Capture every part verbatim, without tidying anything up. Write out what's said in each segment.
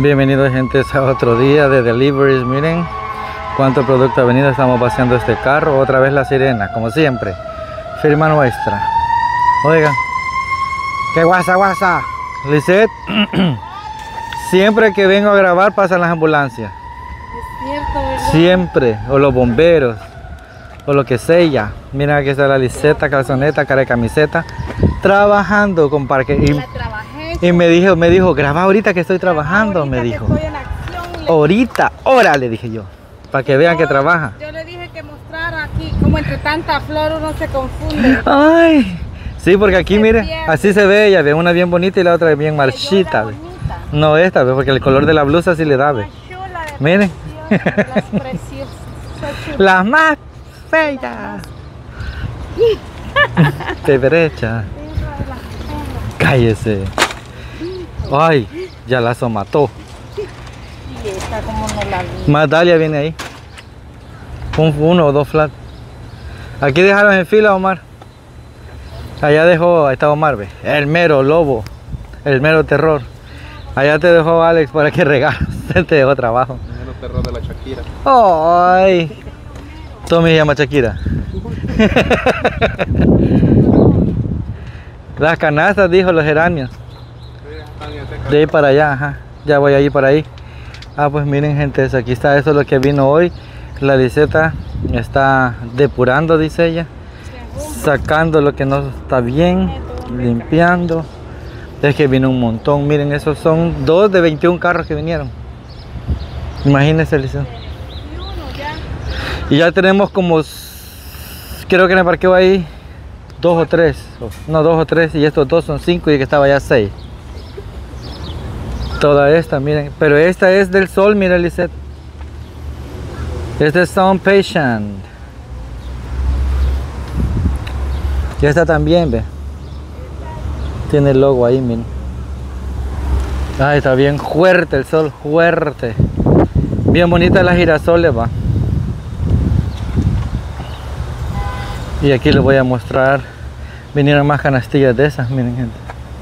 Bienvenidos gente a otro día de deliveries. Miren cuánto producto ha venido. Estamos vaciando este carro. Otra vez la sirena, como siempre. Firma nuestra. Oigan, qué guasa guasa. Lisette, siempre que vengo a grabar pasan las ambulancias. Es cierto, ¿verdad? Siempre. O los bomberos. O lo que sea. Miren, aquí está la Liseta, calzoneta, cara de camiseta. Trabajando con parque. Y, la trabajé. y me dijo, me dijo, graba ahorita que estoy trabajando, ahorita me que dijo. Estoy en acción, le... Ahorita, ahora le dije yo. Para que vean yo, que trabaja. Yo le dije que mostrara aquí, como entre tanta flor uno se confunde. Ay, sí, porque aquí, Se mire, pierde. así se ve ella, ve una bien bonita y la otra bien marchita. Ve. No esta, ve, porque el color de la blusa sí le da, ve. Miren. Las preciosas. Las más feas. Te brecha. Cállese. Ay, ya la mató. Y esta como no la vi. Más Dalia viene ahí. Un, uno o dos flat. Aquí dejaron en fila, Omar. Allá dejó, ahí está Omar, ve. El mero lobo. El mero terror. Allá te dejó Alex para que regalos. Él te dejó trabajo. El mero terror de la Shakira. Ay. Tommy se llama Shakira. Las canastas, dijo, los geranios. De ahí para allá, ajá. Ya voy a ir para ahí. Ah, pues miren gente, aquí está, eso es lo que vino hoy. La Liseta está depurando, dice ella. Sacando lo que no está bien, limpiando. Es que vino un montón, miren, esos son dos de veintiún carros que vinieron. Imagínense, Liseta. Y ya tenemos como, creo que en el parqueo ahí, dos o tres. No, dos o tres, y estos dos son cinco y que estaba ya seis. Toda esta, miren, pero esta es del sol, mira Lisette. Este es Sound Patient. Y esta también, ve. Tiene el logo ahí, miren. Ay, está bien fuerte el sol, fuerte. Bien bonita las girasoles, va. Y aquí les voy a mostrar. Vinieron más canastillas de esas, miren gente.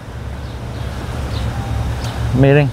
Miren,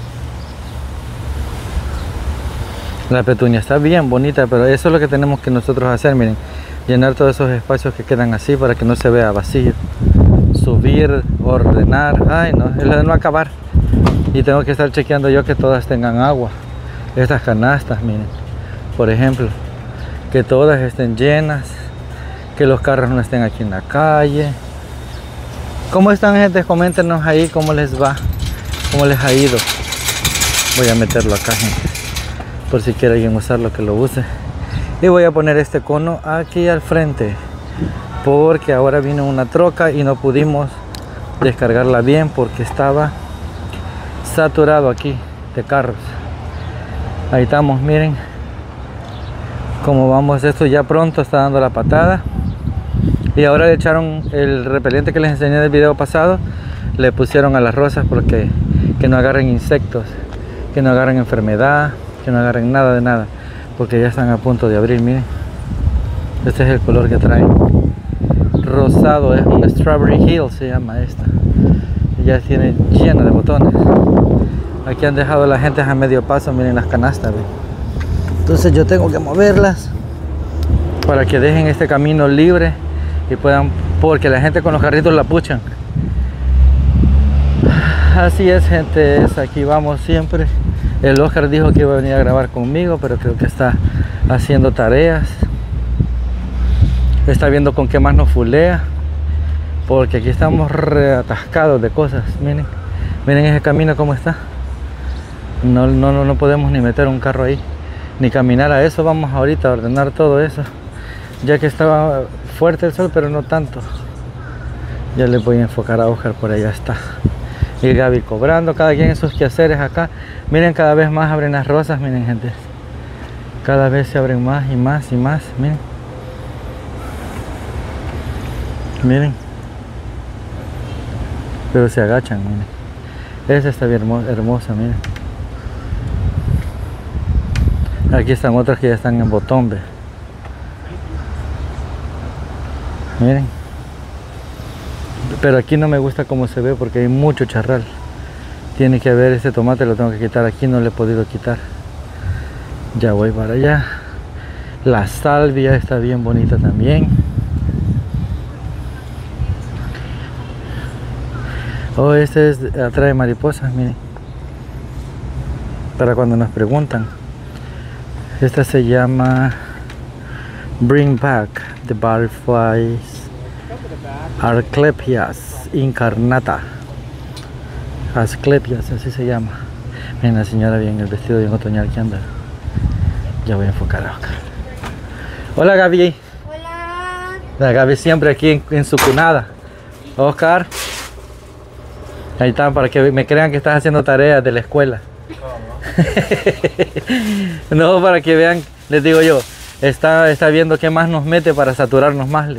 la petunia está bien bonita, pero eso es lo que tenemos que nosotros hacer, miren, llenar todos esos espacios que quedan así para que no se vea vacío, subir, ordenar. Ay no, es lo de no acabar, y tengo que estar chequeando yo que todas tengan agua. Estas canastas, miren, por ejemplo, que todas estén llenas, que los carros no estén aquí en la calle. ¿Cómo están, gente? Coméntenos ahí cómo les va, cómo les ha ido. Voy a meterlo acá, gente, por si quiere alguien usarlo, que lo use. Y voy a poner este cono aquí al frente, porque ahora vino una troca y no pudimos descargarla bien porque estaba saturado aquí de carros. Ahí estamos, miren cómo vamos. Esto ya pronto está dando la patada. Y ahora le echaron el repelente que les enseñé del video pasado, le pusieron a las rosas porque que no agarren insectos, que no agarren enfermedad, que no agarren nada de nada, porque ya están a punto de abrir. Miren, este es el color que trae, rosado, es un Strawberry Hill, se llama esta. Ya tiene llena de botones. Aquí han dejado la gente a medio paso, miren las canastas, ¿ven? Entonces yo tengo que moverlas para que dejen este camino libre y puedan, porque la gente con los carritos la puchan. Así es, gente, es, aquí vamos siempre. El Oscar dijo que iba a venir a grabar conmigo, pero creo que está haciendo tareas. Está viendo con qué más nos fulea, porque aquí estamos reatascados de cosas. Miren, miren ese camino cómo está. No, no, no, no podemos ni meter un carro ahí, ni caminar a eso. Vamos ahorita a ordenar todo eso, ya que estaba fuerte el sol, pero no tanto. Ya les voy a enfocar a Oscar, por allá está. Y Gaby cobrando, cada quien en sus quehaceres acá. Miren, cada vez más abren las rosas, miren gente. Cada vez se abren más y más y más, miren. Miren. Pero se agachan, miren. Esa está bien hermosa, hermosa, miren. Aquí están otras que ya están en botón, ve. Miren. Pero aquí no me gusta cómo se ve porque hay mucho charral. Tiene que ver ese tomate, lo tengo que quitar aquí, no le he podido quitar. Ya voy para allá. La salvia está bien bonita también. Oh, este es, atrae mariposas, miren. Para cuando nos preguntan. Esta se llama Bring Back the Butterflies Asclepias incarnata. Asclepias, así se llama. Miren la señora bien, el vestido bien otoñal que anda. Ya voy a enfocar a Oscar. Hola Gaby. Hola. La Gaby siempre aquí en, en su cunada. Oscar. Ahí están, para que me crean que estás haciendo tareas de la escuela. No, para que vean, les digo yo, está, está viendo qué más nos mete para saturarnos más.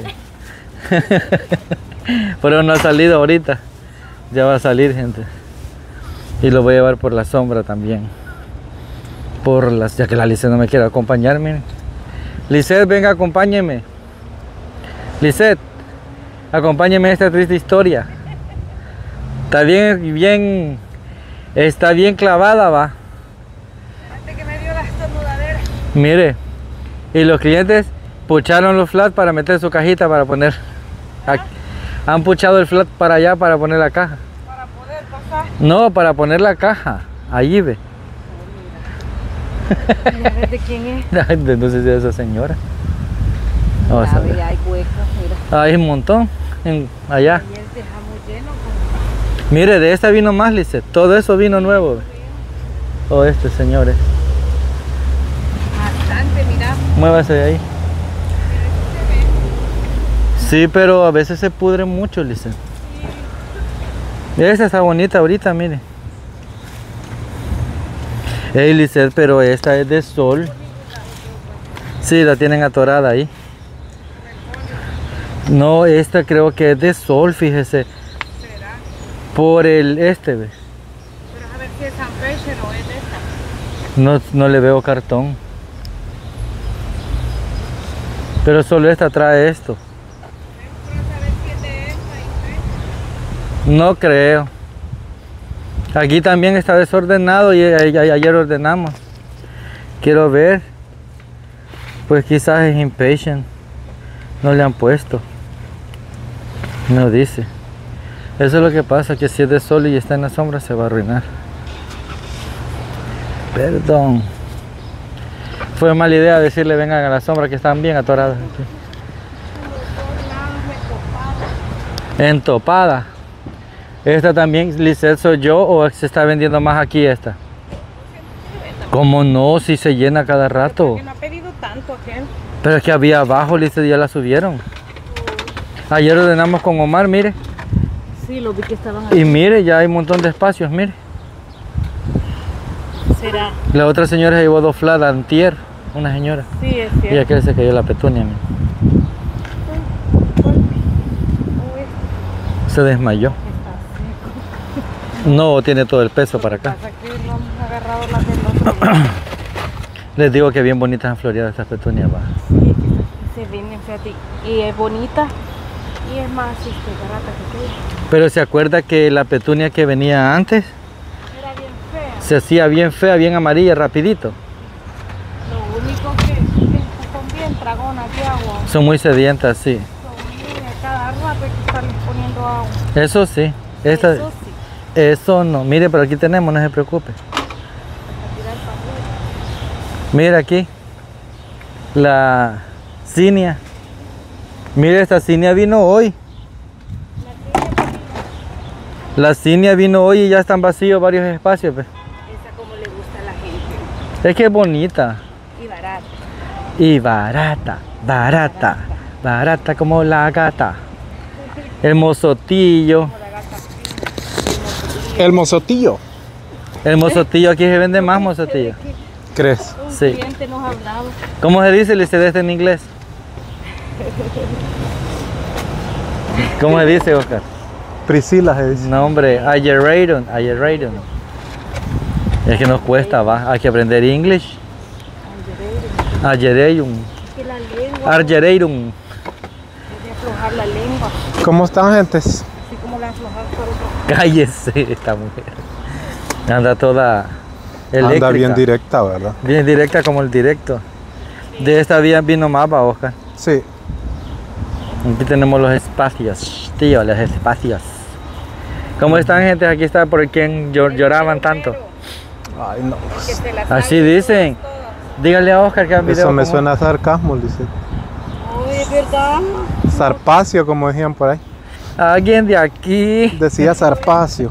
Pero no ha salido ahorita. Ya va a salir, gente. Y lo voy a llevar por la sombra también. Por las, ya que la Lisette no me quiere acompañar, miren. Lisette, venga, acompáñeme. Lisette, acompáñeme a esta triste historia. Está bien, bien, está bien clavada, va. Espérate que me dio la estornudadera. Mire, y los clientes pucharon los flats para meter su cajita para poner. Aquí. Han puchado el flat para allá para poner la caja. Para poder pasar. No, para poner la caja. Allí ve. Mira, ¿de quién es? No sé si es esa señora. Vamos a Ya ver. ve, hay huecos, mira. Hay un montón. En, allá. Y él dejamos lleno con... Mire, de esta vino más, Lisette. Todo eso vino nuevo. Ve. Oh, este, señores. Bastante, mira. Muévase de ahí. Sí, pero a veces se pudre mucho, Lisette. Esta está bonita ahorita, mire. Ey, Lisette, pero esta es de sol. Sí, la tienen atorada ahí. No, esta creo que es de sol, fíjese. ¿Será? Por el este, ve. Pero a ver si es San Pesher o es de esta. No, no le veo cartón. Pero solo esta trae esto. Pero saber si es de esta y No creo. Aquí también está desordenado y a- a- ayer ordenamos. Quiero ver. Pues quizás es impatient. No le han puesto. No dice. Eso es lo que pasa, que si es de sol y está en la sombra se va a arruinar. Perdón. Fue mala idea decirle vengan a la sombra que están bien atoradas aquí. Entopada. Esta también, Lisette, soy yo o se está vendiendo más aquí esta. ¿Cómo no? Si se llena cada rato. Que no ha pedido tanto aquel. Pero es que había abajo, Lisette, ya la subieron. Ayer ordenamos con Omar, mire. Sí, lo vi que estaban Y mire, ya hay un montón de espacios, mire. ¿Será? La otra señora se llevó dos flats antier, una señora. Sí, es Y cierto. aquel se cayó la petunia, mire. Uy, Se desmayó. está seco. No tiene todo el peso para acá. Pasa que no hemos agarrado las del otro día. Les digo que bien bonitas han floreado estas petunias, va. Sí, que se viene, fíjate. Y es bonita. Y es más, este, barata que aquella. Pero se acuerda que la petunia que venía antes Era bien fea. se hacía bien fea, bien amarilla, rapidito. Lo único que, que son bien dragonas de agua. Son muy sedientas, sí. Son bien, a cada rato hay que estarles poniendo agua. Eso sí. Esta, Eso sí. eso no. Mire, pero aquí tenemos, no se preocupe. A tirar papel. Mira aquí. La cinia. Mire, esta cinia vino hoy. La cinia vino hoy y ya están vacíos varios espacios. Pues. Esa como le gusta a la gente. Es que es bonita. Y barata. Y barata, barata, barata como la gata. El mozotillo. Como la gata fina. El mozotillo. El mozotillo, aquí se vende más mozotillo. ¿Crees? Un Sí. cliente nos ha hablado. ¿Cómo se dice, Lisette, este en inglés? ¿Cómo se dice, Oscar? Priscila se dice. No, hombre, aeratum, aeratum. Es que nos cuesta, va. Hay que aprender English. Aeratum. Que la lengua. Aeratum. Hay que aflojar la lengua. ¿Cómo están, gentes? Así como la aflojar por otro. Cállese esta mujer. Anda toda eléctrica. Anda bien directa, ¿verdad? Bien directa como el directo. De esta vía vino mapa, Oscar. Sí. Aquí tenemos los espacios, tío, los espacios. ¿Cómo están, gente? Aquí está por quien llor- lloraban tanto. Ay, no. Así dicen. Dígale a Oscar que ha video. Eso me como- suena a sarcasmo, dice. Uy, es verdad. Sarpacio, como decían por ahí. Alguien de aquí Decía Sarpacio.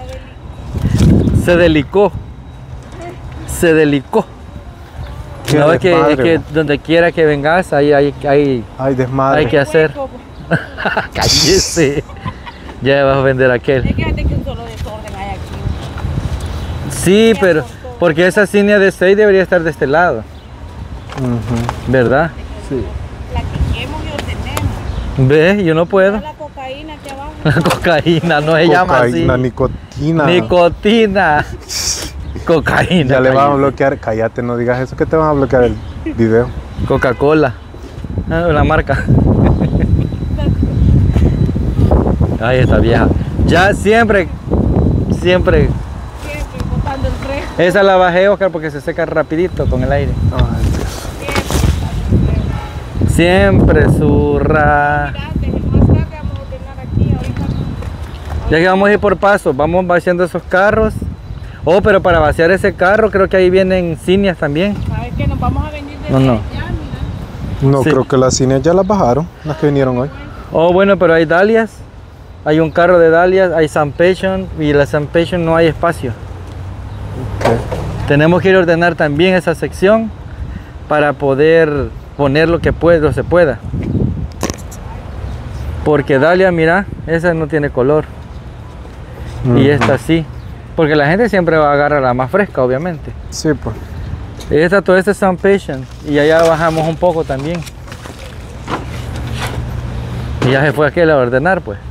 se delicó. Se delicó. Qué No, es que, es desmadre, que bo. donde quiera que vengas, ahí hay, hay, Ay, desmadre. hay que hacer. Cállese. Ya vas a vender aquel. Es que fíjate que un solo desorden hay aquí. Sí, pero porque esa línea de seis debería estar de este lado, Ujú. ¿verdad? Sí. La que quemo y ordenemos. Ve, yo no puedo. La cocaína aquí abajo. La cocaína no se llama así. Cocaína, nicotina. Nicotina. Cocaína. Ya le van a cállate. bloquear. Cállate, no digas eso, que te van a bloquear el video. Coca-Cola. Ah, la marca. Ay, esta vieja. Ya siempre, siempre. Siempre botando el tren. Esa la bajé, Oscar, porque se seca rapidito con el aire. Ay, Siempre zurra. Mira, de- más tarde vamos a ordenar aquí. Ahorita no. Ya que vamos a ir por paso, vamos vaciando esos carros. Oh, pero para vaciar ese carro creo que ahí vienen cinias también. ¿Sabes qué? Nos vamos a venir de No, no. allá, mira. no, Sí. creo que las cines ya las bajaron, las que vinieron hoy. Oh, bueno, pero hay dalias. Hay un carro de dalias, hay San Passion y la San Passion no hay espacio. Ok. Tenemos que ir a ordenar también esa sección para poder poner lo que pueda, lo se pueda. Porque dalia, mira, esa no tiene color. Y Ujú. esta sí. Porque la gente siempre va a agarrar la más fresca, obviamente. Sí, pues. Esta, todo este es Sun Patient. Y allá bajamos un poco también. Y ya se fue aquel a ordenar, pues.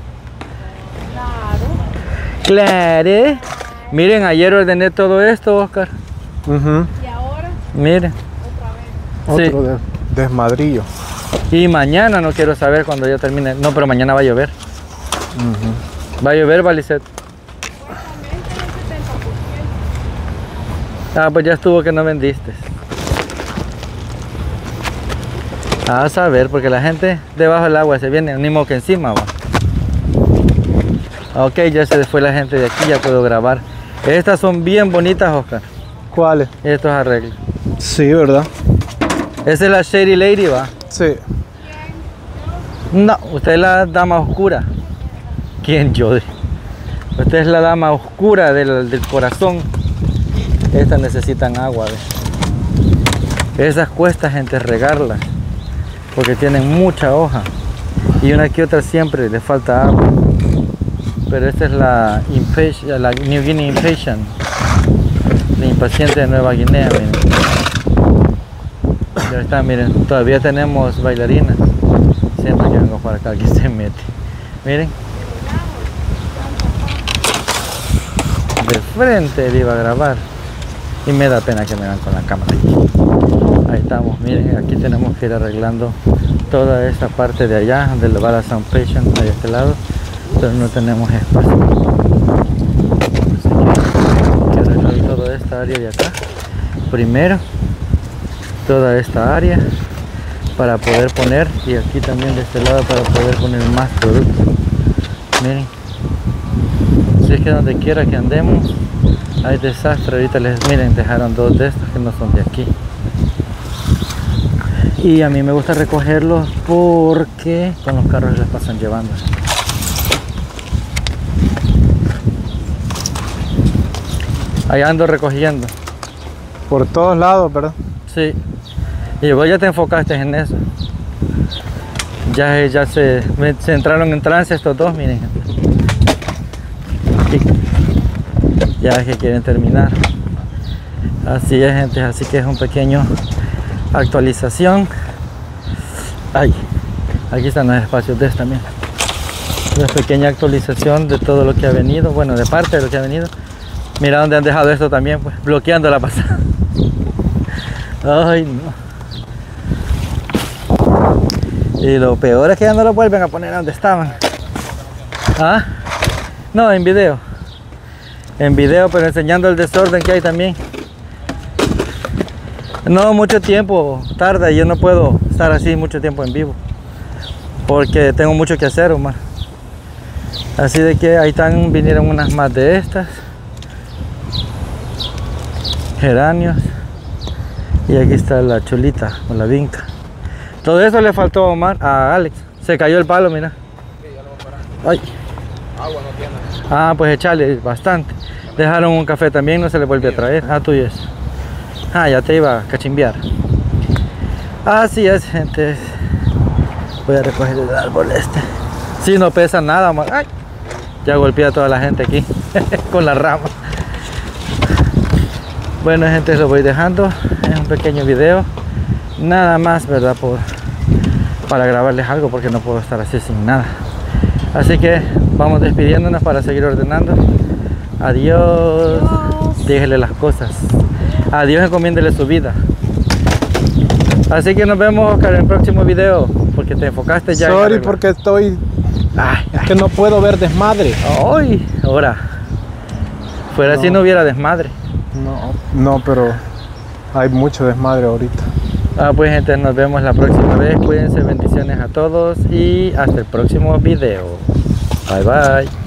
Claro. Claro. Miren, ayer ordené todo esto, Oscar. Ujú. Y ahora, Miren. otra vez. Sí. Otro de- desmadrillo. Y mañana no quiero saber cuando ya termine. No, pero mañana va a llover. Ujú. Va a llover, Valicet. Supuestamente el setenta por ciento. Ah, pues ya estuvo que no vendiste. A saber, porque la gente debajo del agua se viene, ni modo que encima va. Ok, ya se fue la gente de aquí, ya puedo grabar. Estas son bien bonitas, Oscar. ¿Cuáles? Estos arreglos. Sí, ¿verdad? Esa es la Shady Lady, va. Sí. No, usted es la dama oscura. ¿Quién? Yo. Usted es la dama oscura del, del corazón. Estas necesitan agua, ¿ve? Esas cuesta, gente, regarlas. Porque tienen mucha hoja. Y una que otra siempre le falta agua. Pero esta es la, Impatient- la New Guinea Impatient. La impaciente de Nueva Guinea, miren. Ya está, miren, todavía tenemos bailarinas. Siempre que vengo para acá, aquí se mete. Miren. De frente le iba a grabar. Y me da pena que me vean con la cámara. Ahí estamos, miren, aquí tenemos que ir arreglando toda esta parte de allá, donde va la Sun Patient, de este lado. Pero no tenemos espacio. Así que hay que arreglar toda esta área de acá. Primero, toda esta área para poder poner, y aquí también de este lado para poder poner más productos. Miren, si es que donde quiera que andemos hay desastre. Ahorita les miren, dejaron dos de estos que no son de aquí, y a mí me gusta recogerlos porque con los carros les pasan llevando. Ahí ando recogiendo. Por todos lados, ¿verdad? Sí. Y vos ya te enfocaste en eso. Ya, ya se, se entraron en trance estos dos, miren. Y ya es que quieren terminar. Así es, gente. Así que es un pequeño actualización. Ay, aquí están los espacios de esta también. Una pequeña actualización de todo lo que ha venido. Bueno, de parte de lo que ha venido. Mira dónde han dejado esto también, pues, bloqueando la pasada. Ay, no. Y lo peor es que ya no lo vuelven a poner donde estaban. ¿Ah? No, en video. en video, pero enseñando el desorden que hay también. No mucho tiempo tarda, yo no puedo estar así mucho tiempo en vivo porque tengo mucho que hacer, Omar. Así de que ahí están, vinieron unas más de estas, geranios, y aquí está la chulita o la vinca. Todo eso le faltó a Omar, a Alex. Se cayó el palo, mira. Ay. Agua no tiene. Ah, pues echarle bastante. Dejaron un café también, no se le volvió a traer. Ah, tuyo es. Ah, ya te iba a cachimbear. Así es, gente. Voy a recoger el árbol este. Sí, no pesa nada, Omar. Ay. Ya golpeé a toda la gente aquí con la rama. Bueno, gente, lo voy dejando. Es un pequeño video. Nada más, ¿verdad? Por, para grabarles algo, porque no puedo estar así sin nada. Así que vamos despidiéndonos para seguir ordenando. Adiós. Adiós. Déjele las cosas. Adiós, encomiéndele su vida. Así que nos vemos, Oscar, en el próximo video. Porque te enfocaste ya. Sorry, porque estoy... Ay, Es que no puedo ver desmadre. ay, ahora. Fuera No. así no hubiera desmadre. No, no, pero hay mucho desmadre ahorita. Ah, pues gente, nos vemos la próxima vez. Cuídense, bendiciones a todos y hasta el próximo video. Bye bye.